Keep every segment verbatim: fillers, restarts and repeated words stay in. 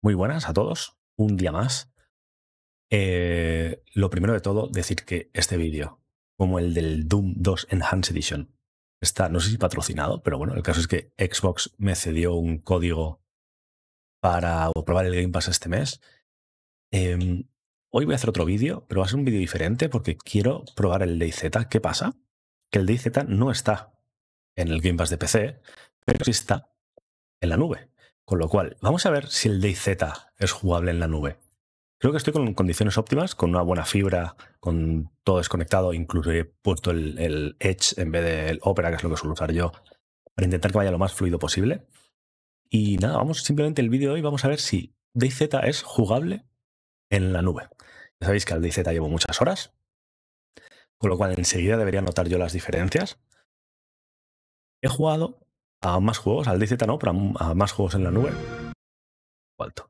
Muy buenas a todos, un día más. Eh, lo primero de todo, decir que este vídeo, como el del Doom dos Enhanced Edition, está, no sé si patrocinado, pero bueno, el caso es que Xbox me cedió un código para probar el Game Pass este mes. Eh, hoy voy a hacer otro vídeo, pero va a ser un vídeo diferente porque quiero probar el DayZ. ¿Qué pasa? Que el DayZ no está en el Game Pass de P C, pero sí está en la nube. Con lo cual, vamos a ver si el DayZ es jugable en la nube. Creo que estoy con condiciones óptimas, con una buena fibra, con todo desconectado. Incluso he puesto el, el Edge en vez del Opera, que es lo que suelo usar yo, para intentar que vaya lo más fluido posible. Y nada, vamos simplemente el vídeo de hoy, vamos a ver si DayZ es jugable en la nube. Ya sabéis que al DayZ llevo muchas horas, con lo cual enseguida debería notar yo las diferencias. He jugado a más juegos, al DayZ no, pero a más juegos en la nube. Alto.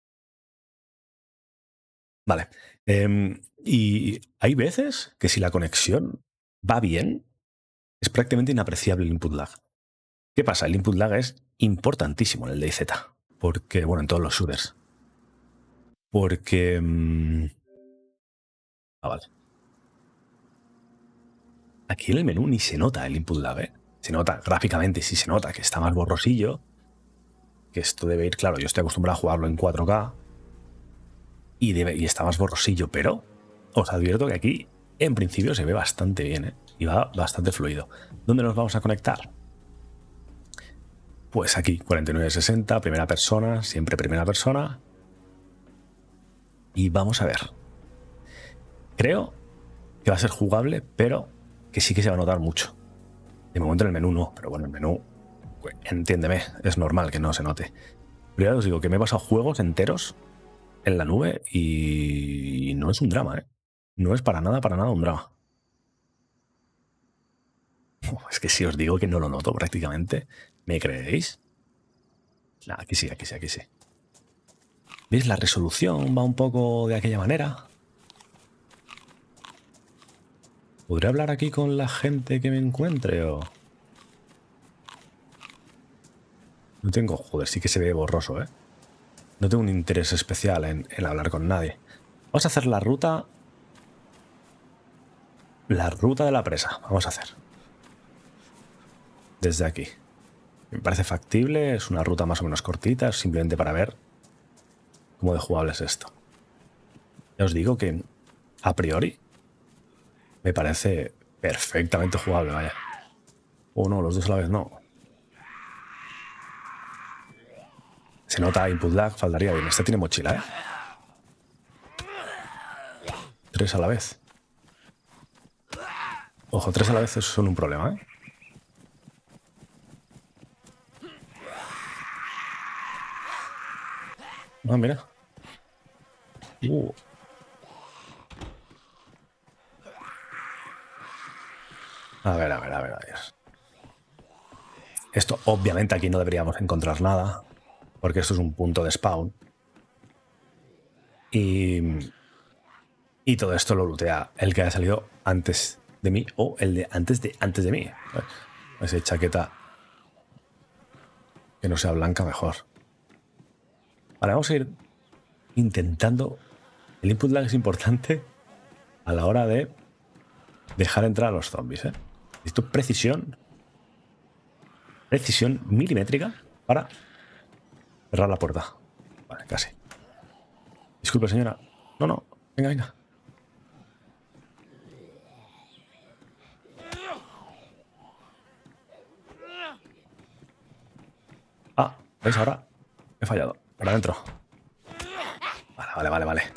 Vale. Eh, y hay veces que si la conexión va bien, es prácticamente inapreciable el input lag. ¿Qué pasa? El input lag es importantísimo en el DayZ. Porque, bueno, en todos los shooters. Porque... Mmm... Ah, vale. Aquí en el menú ni se nota el input lag, ¿eh? Se nota, gráficamente sí se nota que está más borrosillo. Que esto debe ir, claro, yo estoy acostumbrado a jugarlo en cuatro K. Y, debe, y está más borrosillo, pero os advierto que aquí, en principio, se ve bastante bien, ¿eh? Y va bastante fluido. ¿Dónde nos vamos a conectar? Pues aquí, cuarenta y nueve sesenta, primera persona, siempre primera persona. Y vamos a ver. Creo que va a ser jugable, pero que sí que se va a notar mucho. De momento en el menú no, pero bueno, el menú, pues, entiéndeme, es normal que no se note. Pero ya os digo que me he pasado juegos enteros en la nube y no es un drama, ¿eh? No es para nada, para nada un drama. Es que si os digo que no lo noto prácticamente, ¿me creéis? Nah, aquí sí, aquí sí, aquí sí. ¿Veis? La resolución va un poco de aquella manera. ¿Podré hablar aquí con la gente que me encuentre o...? No tengo... Joder, sí que se ve borroso, ¿eh? No tengo un interés especial en, en hablar con nadie. Vamos a hacer la ruta... La ruta de la presa. Vamos a hacer. Desde aquí. Me parece factible. Es una ruta más o menos cortita. Simplemente para ver cómo de jugable es esto. Ya os digo que a priori me parece perfectamente jugable, vaya. O no, los dos a la vez no. Se nota input lag, faltaría bien. Este tiene mochila, ¿eh? Tres a la vez. Ojo, tres a la vez son un problema, ¿eh? Ah, mira. Uh. A ver, a ver, a ver, a ver. Esto, obviamente, aquí no deberíamos encontrar nada, porque esto es un punto de spawn. Y, y todo esto lo lootea el que haya salido antes de mí o el de antes de antes de mí. Esa chaqueta que no sea blanca, mejor. Vale, vamos a ir intentando. El input lag es importante a la hora de dejar entrar a los zombies, ¿eh? Necesito precisión. Precisión milimétrica para cerrar la puerta. Vale, casi. Disculpe, señora. No, no. Venga, venga. Ah, ¿veis ahora? He fallado. Para adentro. Vale, vale, vale, vale.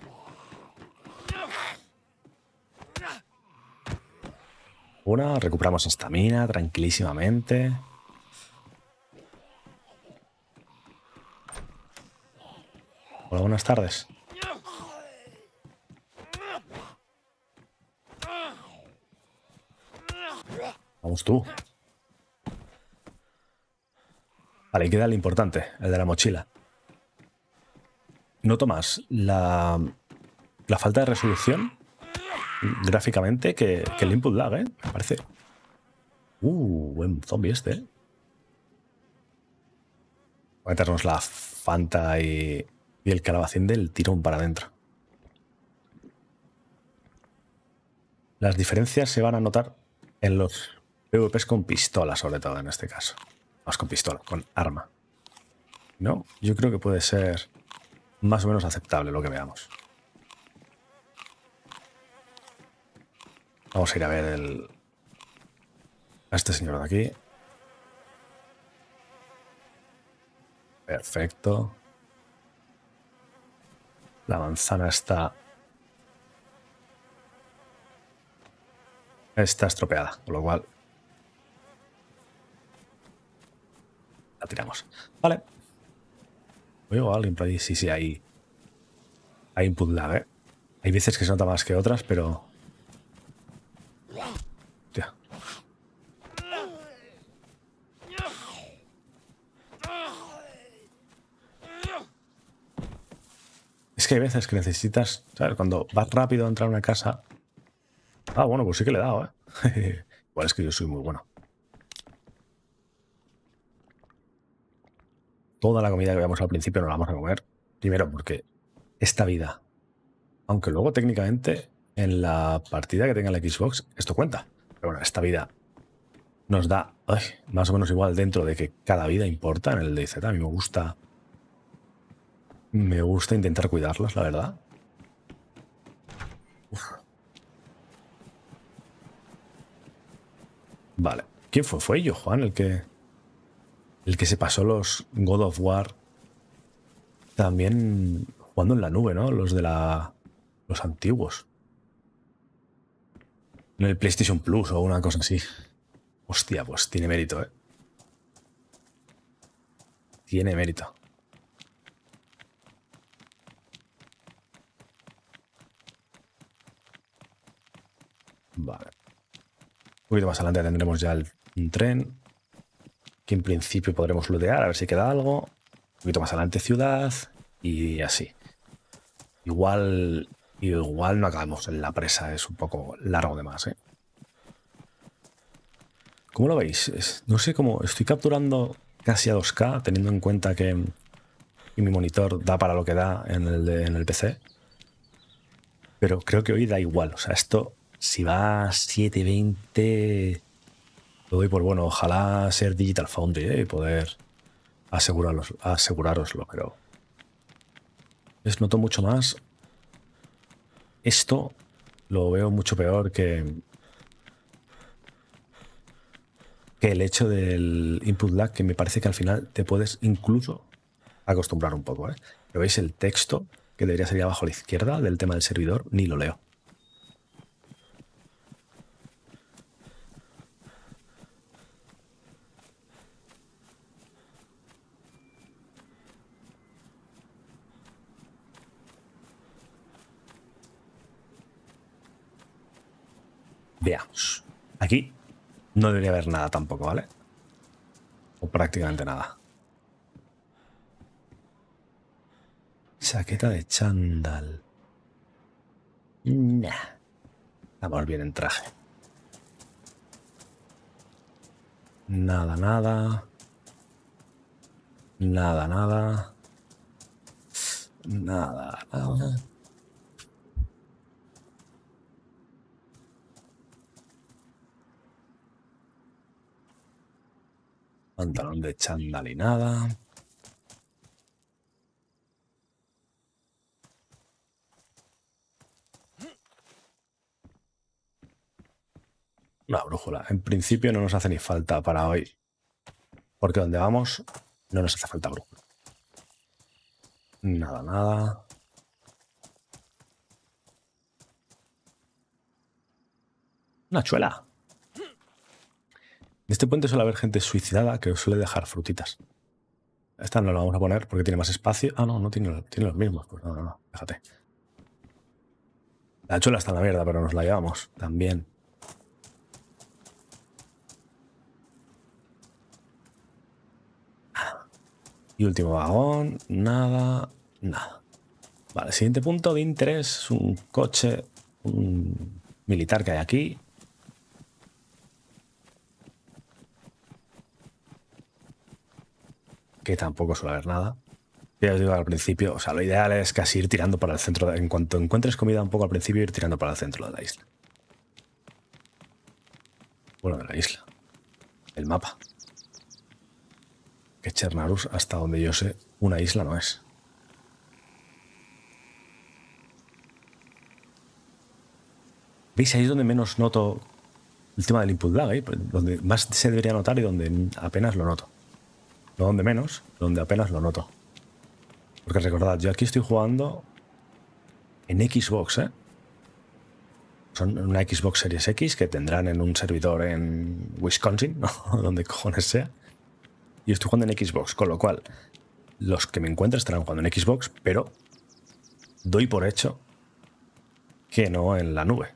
Una, recuperamos estamina tranquilísimamente. Hola, buenas tardes. Vamos tú. Vale, y queda el importante, el de la mochila. Noto más la, la falta de resolución gráficamente que, que el input lag, ¿eh? Me parece. Uh, buen zombie este, ¿eh? meternos la Fanta y, y el calabacín del tirón para adentro. Las diferencias se van a notar en los PvPs con pistola, sobre todo en este caso. Más con pistola, con arma. No, yo creo que puede ser más o menos aceptable lo que veamos. Vamos a ir a ver el, a este señor de aquí. Perfecto. La manzana está... Está estropeada, con lo cual... La tiramos. Vale. Oigo a alguien por ahí. Sí, sí, hay... Hay input lag, ¿eh? Hay veces que se nota más que otras, pero... Hostia. Es que hay veces que necesitas... ¿Sabes? Cuando vas rápido a entrar a una casa... Ah, bueno, pues sí que le he dado, ¿eh? Igual es que yo soy muy bueno. Toda la comida que veamos al principio no la vamos a comer. Primero porque esta vida... Aunque luego técnicamente en la partida que tenga la Xbox esto cuenta. Pero bueno, esta vida nos da ay, más o menos igual dentro de que cada vida importa en el D Z. A mí me gusta... Me gusta intentar cuidarlas, la verdad. Uf. Vale. ¿Quién fue? ¿Fue yo, Juan, el que... El que se pasó los God of War también jugando en la nube, ¿no? Los de la... Los antiguos. En el PlayStation Plus o una cosa así. Hostia, pues tiene mérito, ¿eh? Tiene mérito. Vale. Un poquito más adelante tendremos ya el, un tren. Que en principio podremos lootear, a ver si queda algo. Un poquito más adelante ciudad. Y así. Igual... Igual no acabamos en la presa. Es un poco largo de más, ¿eh? ¿Cómo lo veis? Es, no sé cómo... Estoy capturando casi a dos K, teniendo en cuenta que, que mi monitor da para lo que da en el, de, en el P C. Pero creo que hoy da igual. O sea, esto, si va a setecientos veinte, lo doy por bueno. Ojalá ser Digital Foundry, ¿eh? Y poder asegurarlos, asegurároslo, pero... Les noto mucho más. Esto lo veo mucho peor que... que el hecho del input lag, que me parece que al final te puedes incluso acostumbrar un poco, ¿eh? Pero veis el texto, que debería ser abajo a la izquierda, del tema del servidor, ni lo leo. Veamos. Aquí no debería haber nada tampoco, ¿vale? O prácticamente nada. Chaqueta de chándal. Nah. Vamos bien en traje. Nada, nada. Nada, nada. Nada, nada. Pantalón de chándal y nada. Una brújula. En principio no nos hace ni falta para hoy. Porque donde vamos no nos hace falta brújula. Nada, nada. Una chuela. En este puente suele haber gente suicidada que suele dejar frutitas. Esta no la vamos a poner porque tiene más espacio. Ah, no, no tiene, tiene los mismos. Pues no, no, no. Déjate. La chuela está en la mierda, pero nos la llevamos también. Y último vagón. Nada. Nada. Vale, siguiente punto de interés es un coche un militar que hay aquí. que tampoco suele haber nada. Ya os digo al principio, o sea, lo ideal es casi ir tirando para el centro. De, en cuanto encuentres comida un poco al principio, ir tirando para el centro de la isla. Bueno, de la isla. El mapa. Que Chernarus, hasta donde yo sé, una isla no es. ¿Veis? Ahí es donde menos noto el tema del input lag, ¿eh? Donde más se debería notar y donde apenas lo noto. No donde menos, donde apenas lo noto. Porque recordad, yo aquí estoy jugando en Xbox, ¿eh? Son una Xbox Series X que tendrán en un servidor en Wisconsin, ¿no? Donde cojones sea. Y estoy jugando en Xbox, con lo cual los que me encuentren estarán jugando en Xbox, pero doy por hecho que no en la nube.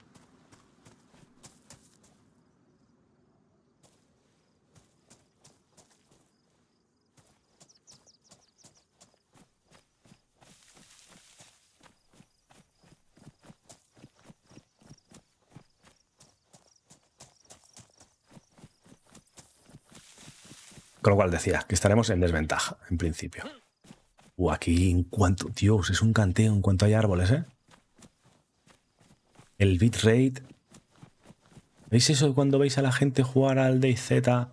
Con lo cual decía que estaremos en desventaja, en principio. Uh, aquí en cuanto... Dios, es un canteo en cuanto hay árboles, ¿eh? El bitrate... ¿Veis eso cuando veis a la gente jugar al DayZ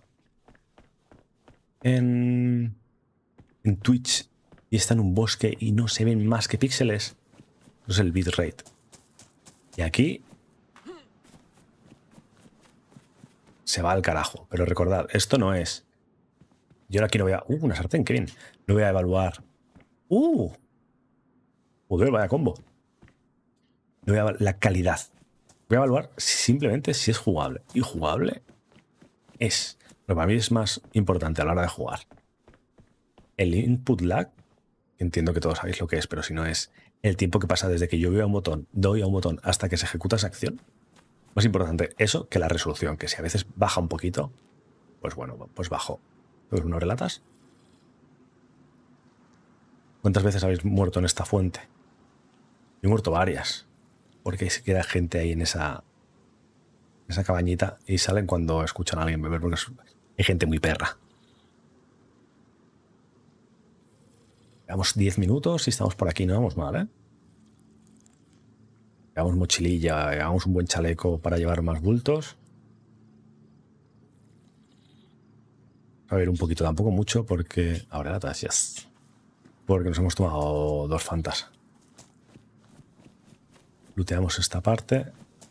en... en Twitch y está en un bosque y no se ven más que píxeles? Eso es el bitrate. Y aquí... se va al carajo. Pero recordad, esto no es... Yo ahora aquí no voy a... ¡Uh, una sartén! ¡Qué bien! No voy a evaluar... ¡Uh! Joder, vaya combo. No voy a evaluar la calidad. Voy a evaluar simplemente si es jugable. Y jugable es. Pero para mí es más importante a la hora de jugar. El input lag, entiendo que todos sabéis lo que es, pero si no es el tiempo que pasa desde que yo veo a un botón, doy a un botón hasta que se ejecuta esa acción. Más importante eso que la resolución, que si a veces baja un poquito, pues bueno, pues bajo. Pues ¿no relatas? ¿Cuántas veces habéis muerto en esta fuente? Yo he muerto varias. Porque se queda gente ahí en esa, en esa cabañita y salen cuando escuchan a alguien beber, porque es, hay gente muy perra. Llevamos diez minutos y estamos por aquí, no vamos mal, ¿eh? Llevamos mochililla, llevamos un buen chaleco para llevar más bultos. A ver, un poquito, tampoco mucho, porque... Ahora la gracias. Porque nos hemos tomado dos fantas. Looteamos esta parte.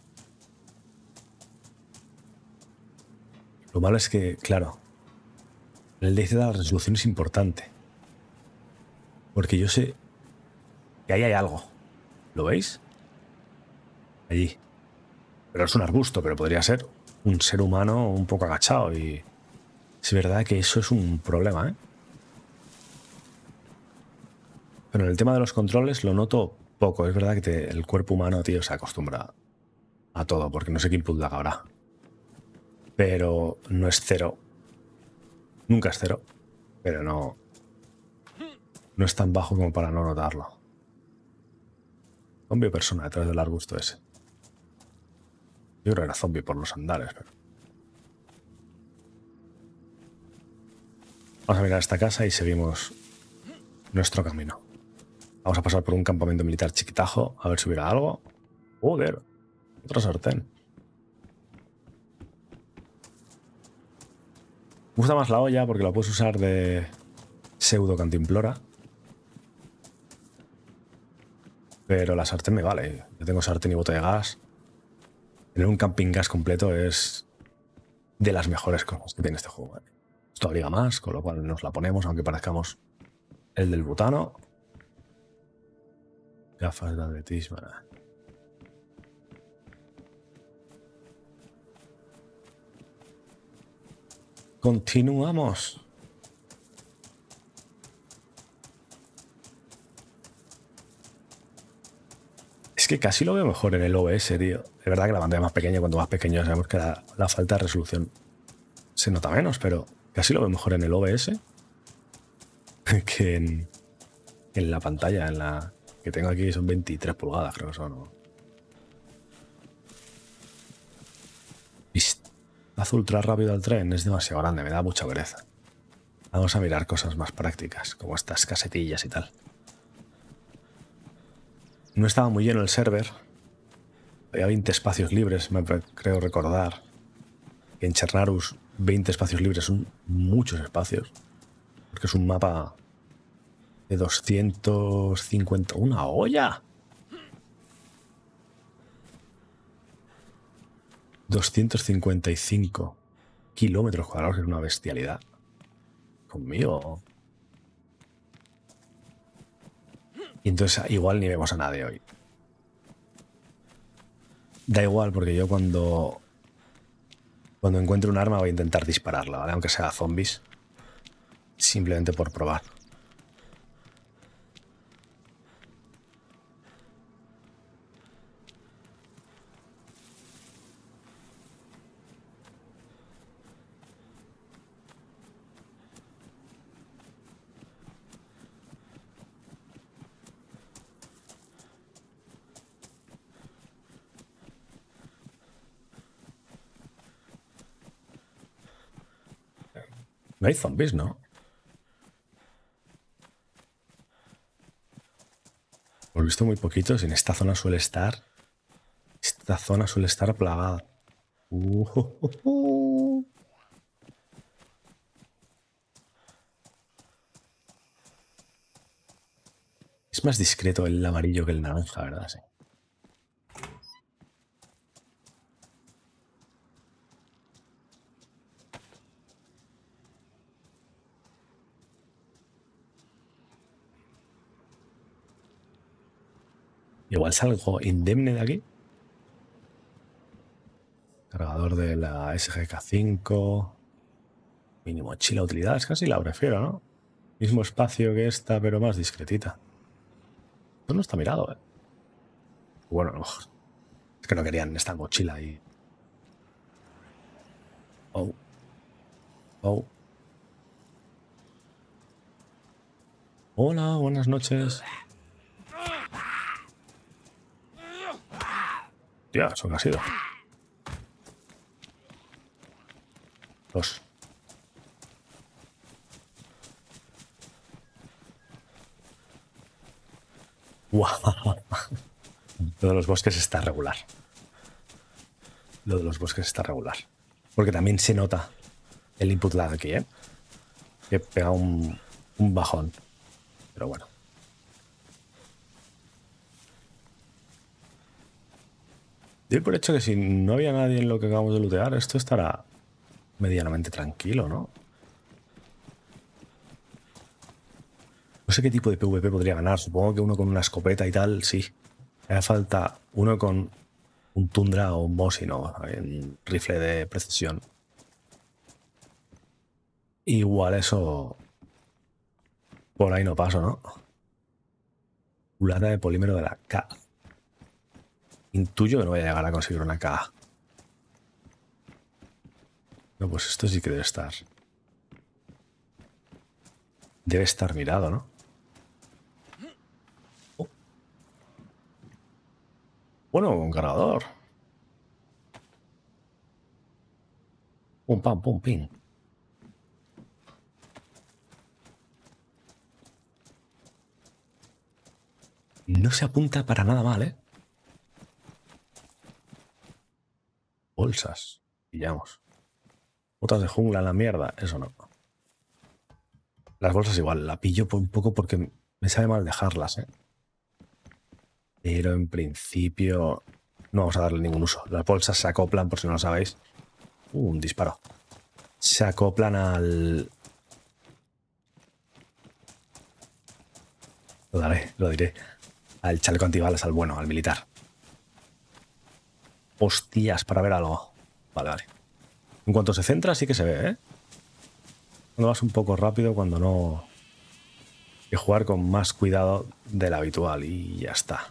Lo malo es que, claro, en el DayZ la resolución es importante. Porque yo sé que ahí hay algo. ¿Lo veis? Allí. Pero es un arbusto, pero podría ser un ser humano un poco agachado. Y es verdad que eso es un problema, ¿eh? Pero en el tema de los controles lo noto poco. Es verdad que te, el cuerpo humano, tío, se acostumbra a todo, porque no sé qué input lag habrá. Pero no es cero. Nunca es cero. Pero no... No es tan bajo como para no notarlo. Zombie o persona detrás del arbusto ese. Yo creo que era zombie por los andares, pero... Vamos a mirar esta casa y seguimos nuestro camino. Vamos a pasar por un campamento militar chiquitajo, a ver si hubiera algo. Joder, otra sartén. Me gusta más la olla porque la puedes usar de pseudo cantimplora. Pero la sartén me vale. Yo tengo sartén y bote de gas. Tener un camping gas completo es de las mejores cosas que tiene este juego. Esto abriga más, con lo cual nos la ponemos, aunque parezcamos el del butano. Gafas de atletismo. Continuamos. Es que casi lo veo mejor en el O B S, tío. Es verdad que la pantalla es más pequeña, cuanto más pequeña sabemos que la, la falta de resolución se nota menos, pero casi lo veo mejor en el O B S que en, en la pantalla, en la que tengo aquí son veintitrés pulgadas, creo que son. ¿No? Vistazo ultra rápido al tren es demasiado grande, me da mucha pereza. Vamos a mirar cosas más prácticas, como estas casetillas y tal. No estaba muy lleno el server. Había veinte espacios libres, me creo recordar. En Chernarus, veinte espacios libres son muchos espacios. Porque es un mapa de doscientos cincuenta. ¡Una olla! doscientos cincuenta y cinco kilómetros cuadrados, que es una bestialidad. Conmigo. Y entonces igual ni vemos a nadie hoy. Da igual, porque yo cuando cuando encuentre un arma voy a intentar dispararla, ¿vale? Aunque sea zombies. Simplemente por probar. No hay zombies, ¿no? Lo he visto muy poquitos. En esta zona suele estar... Esta zona suele estar plagada. Uh, uh, uh, uh. Es más discreto el amarillo que el naranja, ¿verdad? Sí. Igual salgo indemne de aquí. Cargador de la S G K cinco. Mini mochila utilidades, casi la prefiero, ¿no? Mismo espacio que esta, pero más discretita. Esto no está mirado, ¿eh? Bueno, a lo mejor es que no querían esta mochila y... Oh. Oh. Hola, buenas noches. Ya, eso que ha sido. Dos. Wow. Lo de los bosques está regular. Lo de los bosques está regular. Porque también se nota el input lag aquí, ¿eh? Que pega un, un bajón. Pero bueno. Doy por hecho que si no había nadie en lo que acabamos de lootear, esto estará medianamente tranquilo, ¿no? No sé qué tipo de PvP podría ganar. Supongo que uno con una escopeta y tal, sí. Hace falta uno con un Tundra o un Mosin o un rifle de precisión. Igual eso... Por ahí no paso, ¿no? Culata de polímero de la K. Intuyo que no voy a llegar a conseguir una K. No, pues esto sí que debe estar. Debe estar mirado, ¿no? Oh. Bueno, un cargador. Pum, pam, pum, ping. No se apunta para nada mal, ¿eh? Bolsas. Pillamos. Botas de jungla en la mierda. Eso no. Las bolsas igual. La pillo un poco porque me sabe mal dejarlas, ¿eh? Pero en principio no vamos a darle ningún uso. Las bolsas se acoplan, por si no lo sabéis. Uh, un disparo. Se acoplan al... Lo daré, lo diré. Al chaleco antibalas, al bueno, al militar. Hostias, para ver algo. Vale, vale. En cuanto se centra, sí que se ve, ¿eh? Cuando vas un poco rápido, cuando no... Hay que jugar con más cuidado del habitual y ya está.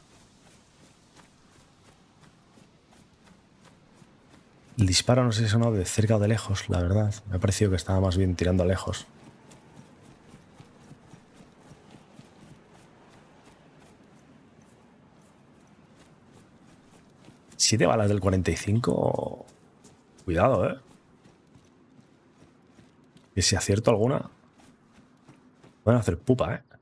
El disparo no sé si sonó de cerca o de lejos, la verdad. Me ha parecido que estaba más bien tirando lejos. Siete balas del cuarenta y cinco... Cuidado, ¿eh? Que si acierto alguna... Pueden hacer pupa, ¿eh?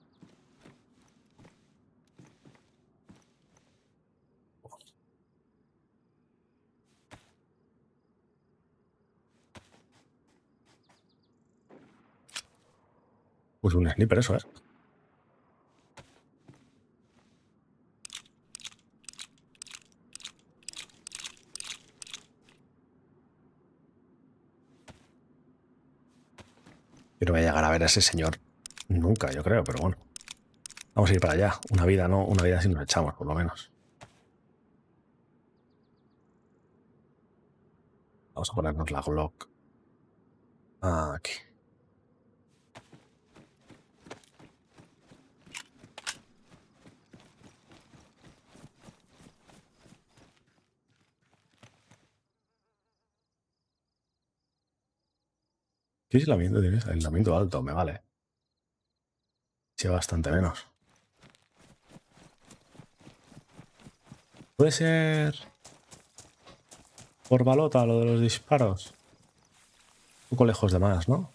Pues un sniper eso, ¿eh? Yo no voy a llegar a ver a ese señor nunca, yo creo, pero bueno. Vamos a ir para allá. Una vida, ¿no? Una vida si nos echamos, por lo menos. Vamos a ponernos la Glock. Aquí. ¿Qué aislamiento tienes? Aislamiento alto, me vale. Sí, bastante menos. Puede ser por balota lo de los disparos. Un poco lejos de más, ¿no?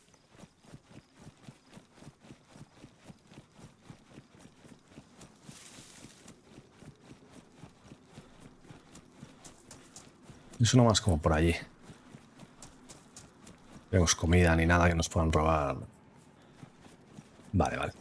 Es uno más como por allí. No tenemos comida ni nada que nos puedan robar. Vale, vale.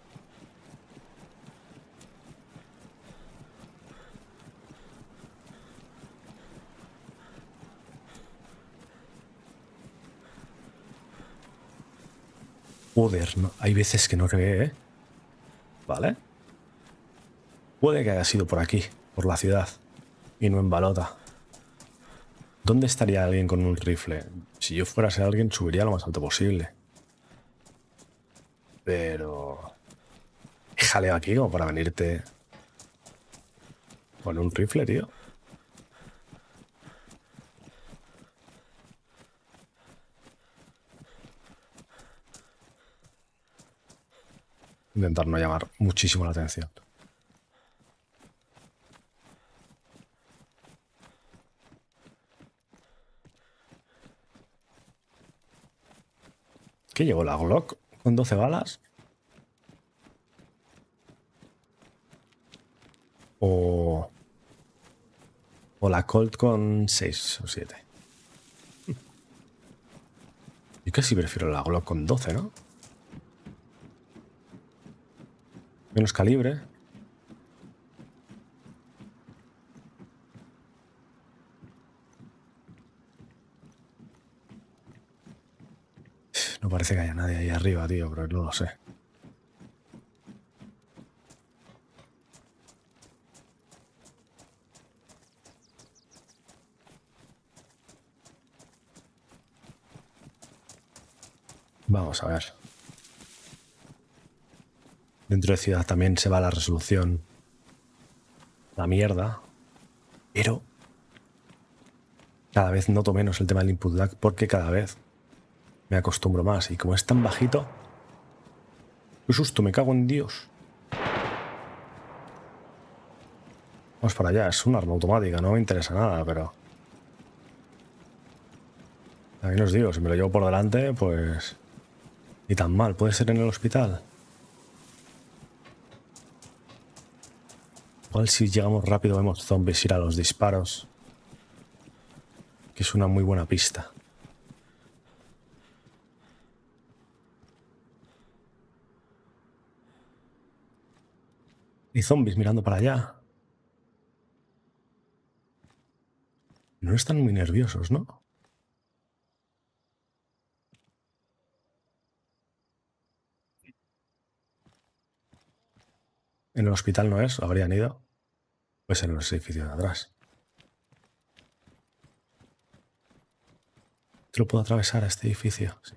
Joder, no. Hay veces que no creo, ¿eh? Vale. Puede que haya sido por aquí, por la ciudad, y no en balota. ¿Dónde estaría alguien con un rifle? Si yo fuera a ser alguien, subiría lo más alto posible. Pero... ¿Qué jaleo aquí como para venirte con un rifle, tío? Intentar no llamar muchísimo la atención. ¿Qué llevo? ¿La Glock con doce balas? O... O la Colt con seis o siete. Yo casi prefiero la Glock con doce, ¿no? Menos calibre. No parece que haya nadie ahí arriba, tío, pero no lo sé. Vamos a ver. Dentro de ciudad también se va la resolución. La mierda. Pero cada vez noto menos el tema del input lag porque cada vez me acostumbro más. Y como es tan bajito... ¡Qué susto! Me cago en Dios. Vamos para allá. Es un arma automática. No me interesa nada, pero... También os digo, si me lo llevo por delante, pues... Ni tan mal. ¿Puede ser en el hospital? Igual si llegamos rápido vemos zombies ir a los disparos. Que es una muy buena pista. Y zombies mirando para allá. No están muy nerviosos, ¿no? En el hospital no es, habrían ido. Pues en los edificios de atrás. ¿Te lo puedo atravesar a este edificio? Sí.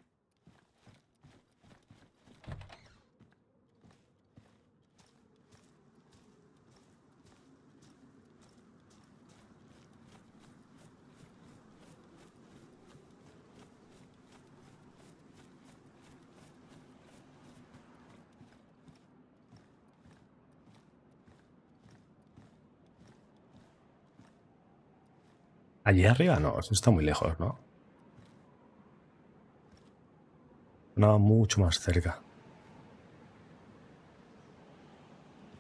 Allí arriba no, eso está muy lejos, ¿no? Nada mucho más cerca.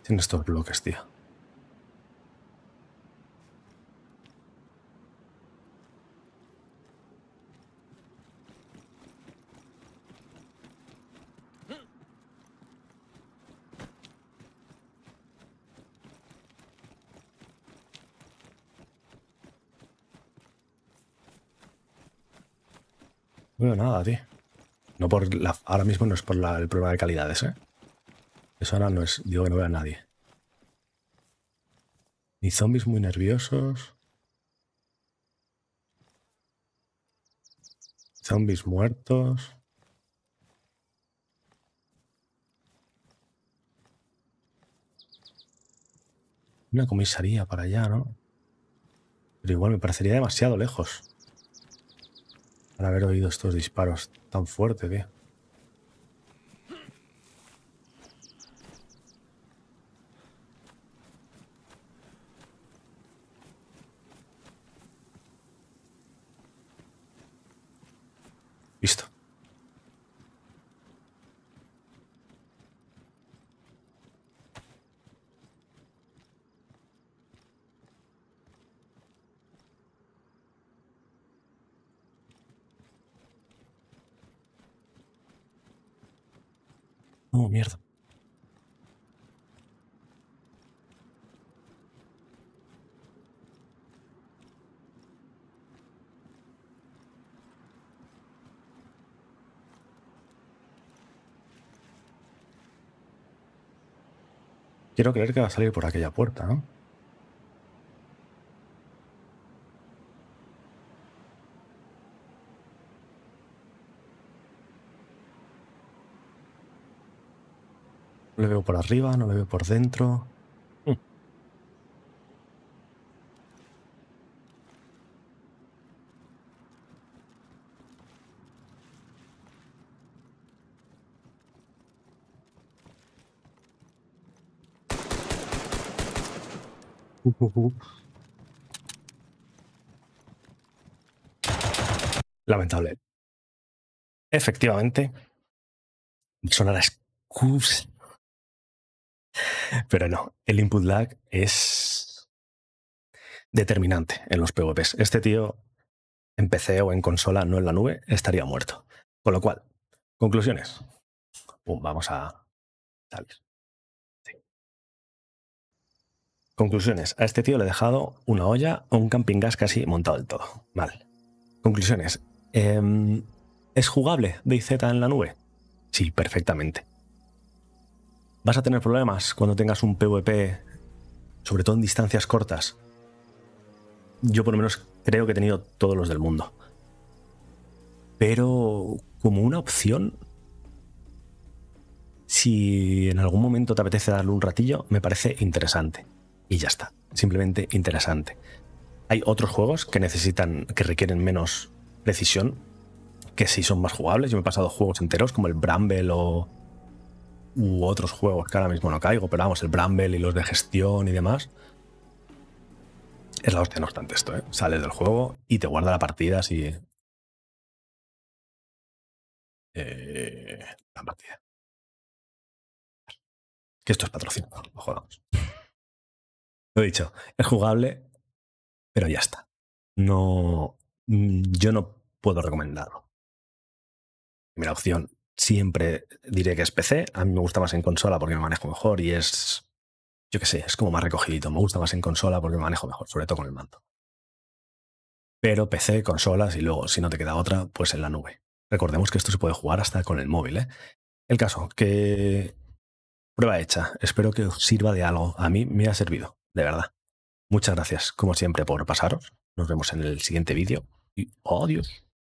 Sin estos bloques, tío. Bueno, nada, tío. No por la, ahora mismo no es por la, el problema de calidades, ¿eh? Eso ahora no es... Digo que no veo a nadie. Ni zombies muy nerviosos. Zombies muertos. Una comisaría para allá, ¿no? Pero igual me parecería demasiado lejos para haber oído estos disparos tan fuertes, tío. Visto. Oh, mierda. Quiero creer que va a salir por aquella puerta, ¿no? No le veo por arriba, no le veo por dentro. Mm. Uh, uh, uh. Lamentable. Efectivamente. Suena la excusa. Pero no, el input lag es determinante en los PvPs. Este tío en P C o en consola, no en la nube, estaría muerto. Con lo cual, conclusiones. Pum, vamos a salir. Sí. Conclusiones. A este tío le he dejado una olla o un camping gas casi montado del todo. Mal. Conclusiones. Eh, ¿Es jugable DayZ en la nube? Sí, perfectamente. ¿Vas a tener problemas cuando tengas un PvP, sobre todo en distancias cortas? Yo por lo menos creo que he tenido todos los del mundo. Pero como una opción, si en algún momento te apetece darle un ratillo, me parece interesante. Y ya está, simplemente interesante. Hay otros juegos que necesitan, que requieren menos precisión, que sí son más jugables. Yo me he pasado juegos enteros como el Bramble o u otros juegos que ahora mismo no caigo, pero vamos, el Bramble y los de gestión y demás. Es la hostia, no obstante esto, ¿eh? Sales del juego y te guarda la partida así. Eh, la partida. Que esto es patrocinado, no jodamos. Lo he dicho, es jugable, pero ya está. No, yo no puedo recomendarlo. Primera opción, siempre diré que es P C. A mí me gusta más en consola porque me manejo mejor y es, yo qué sé, es como más recogidito. Me gusta más en consola porque me manejo mejor, sobre todo con el mando. Pero P C, consolas y luego, si no te queda otra, pues en la nube. Recordemos que esto se puede jugar hasta con el móvil, ¿eh? El caso, que prueba hecha. Espero que os sirva de algo. A mí me ha servido, de verdad. Muchas gracias, como siempre, por pasaros. Nos vemos en el siguiente vídeo y adiós.